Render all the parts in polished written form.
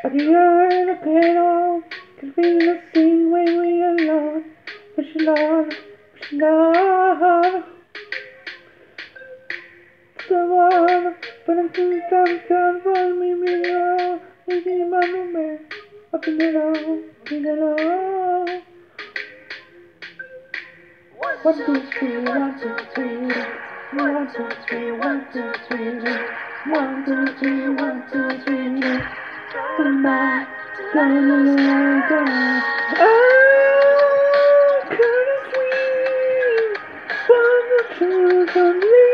At the end of it all, could be the scene when we are alone. Push it on, push it on. Someone, but I'm too done for me, making my roommate. Up in it all, in it all. 1, 2, 3, 1, 2, 3. 1, 2, 3, 1, 2, 3. 1, 2, 3, 1, 2, 3. Come back, go. Oh, couldn't sleep. One or two on me.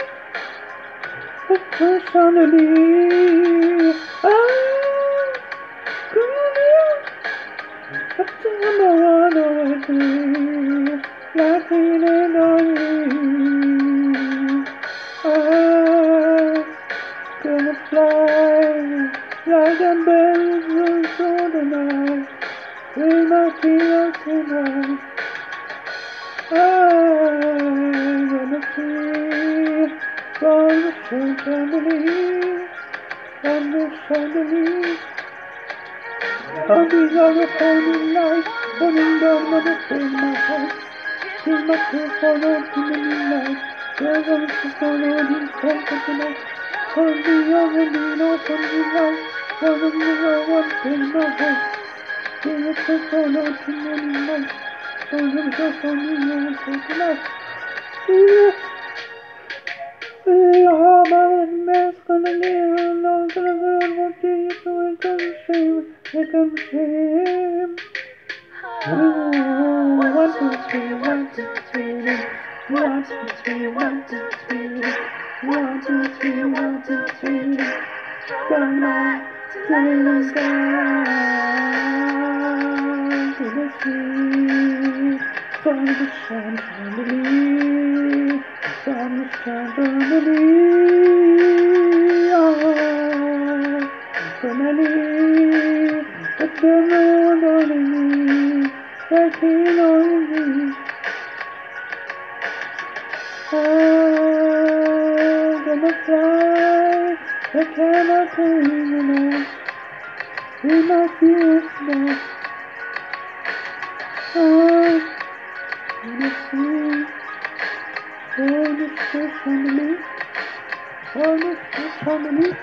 A push on the knee. Oh, couldn't. Up to number 1 already. Laughing and on you. I'm gonna fly like a bird through the night with my feet tonight. I'm gonna feel from the chandelier, from the chandelier. I'll be like a holy light, burning down on the in my heart. Feel my tears fall out in the moonlight. There's a little soul in front of the night. Hold me on and lean off on the light. One of the one in my heart. Feel the tears fall out in the moonlight. Hold me just on the old for the night. Oh, my man's gonna live alone. Gonna go what do you do? It comes shame. It comes shame. 1, 2, 3, 1, 2, 3. 1, 2, 3, 1, 2, 3. 1, 2, 3, 1, 2, 3. Come back to the sky, to the sea, from the chandelier, from the chandelier. Oh, chandelier, but the moon on me, the king on me. I'm gonna fly, I cannot breathe enough, in my fears now. I'm gonna see, all the fish on me, all the fish on me.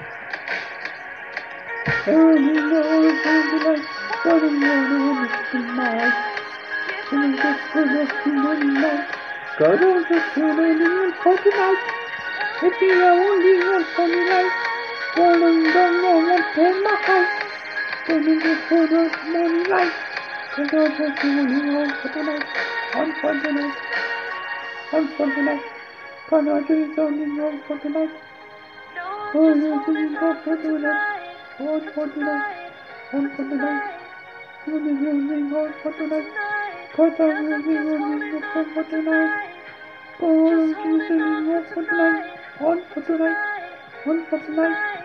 Early hours on the night, running on the night, and just for resting on the night. God on the sun for tonight. If you only want for me life, falling down on one in my house. Turning the food of morning light. God on the sun for tonight. On for tonight. On for tonight. God on the sun for tonight. Oh, you're singing for tonight. On for tonight. On for tonight. On the evening on for tonight. God on the evening on for tonight. Oh, Jesus, on for tonight, on for tonight, on for tonight.